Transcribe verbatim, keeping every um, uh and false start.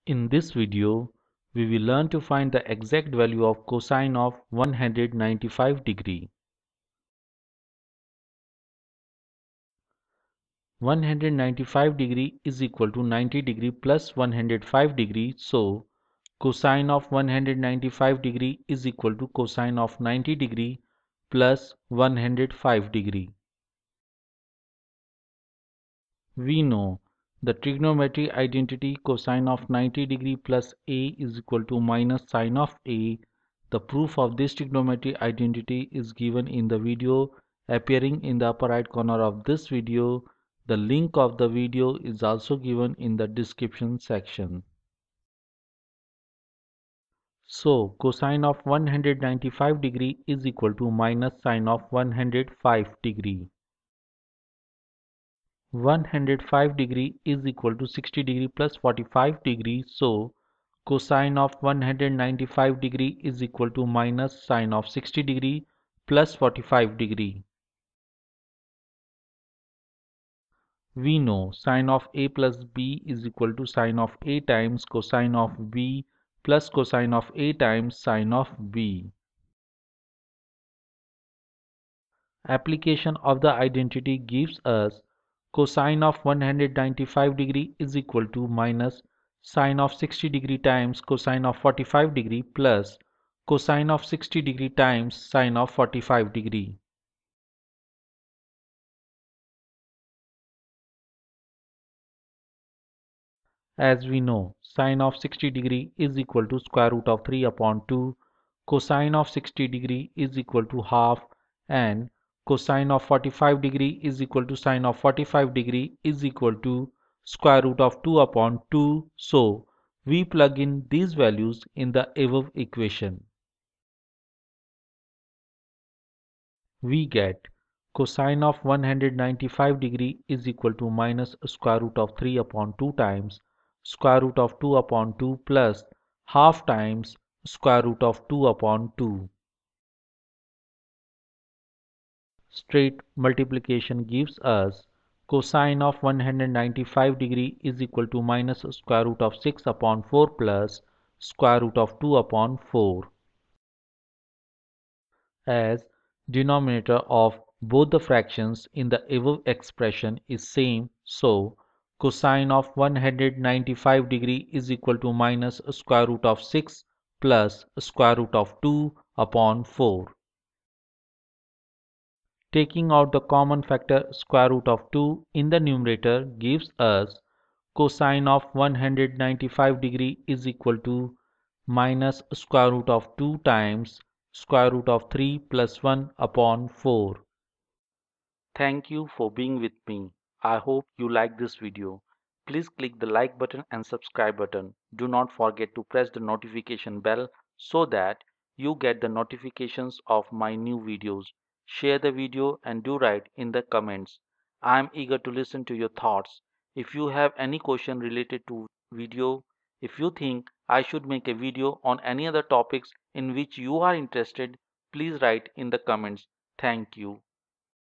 In this video, we will learn to find the exact value of cosine of one hundred ninety-five degree. one hundred ninety-five degree is equal to ninety degree plus one hundred five degree. So, cosine of one hundred ninety-five degree is equal to cosine of ninety degree plus one hundred five degree. We know the trigonometry identity cosine of ninety degree plus A is equal to minus sine of A. The proof of this trigonometry identity is given in the video appearing in the upper right corner of this video. The link of the video is also given in the description section. So, cosine of one hundred ninety-five degree is equal to minus sine of one hundred five degree. one hundred five degree is equal to sixty degree plus forty-five degree. So, cosine of one hundred ninety-five degree is equal to minus sine of sixty degree plus forty-five degree. We know sine of A plus B is equal to sine of A times cosine of B plus cosine of A times sine of B. Application of the identity gives us cosine of one hundred ninety-five degree is equal to minus sine of sixty degree times cosine of forty-five degree plus cosine of sixty degree times sine of forty-five degree. As we know, sine of sixty degree is equal to square root of three upon two, cosine of sixty degree is equal to half, and cosine of forty-five degree is equal to sine of forty-five degree is equal to square root of two upon two. So, we plug in these values in the above equation. We get cosine of one hundred ninety-five degree is equal to minus square root of three upon two times square root of two upon two plus half times square root of two upon two. Straight multiplication gives us cosine of one hundred ninety-five degree is equal to minus square root of six upon four plus square root of two upon four. As denominator of both the fractions in the above expression is same, so cosine of one hundred ninety-five degree is equal to minus square root of six plus square root of two upon four. Taking out the common factor square root of two in the numerator gives us cosine of one hundred ninety-five degree is equal to minus square root of two times square root of three plus one upon four. Thank you for being with me. I hope you like this video. Please click the like button and subscribe button. Do not forget to press the notification bell so that you get the notifications of my new videos. Share the video and do write in the comments. I am eager to listen to your thoughts. If you have any question related to video, if you think I should make a video on any other topics in which you are interested, please write in the comments. Thank you.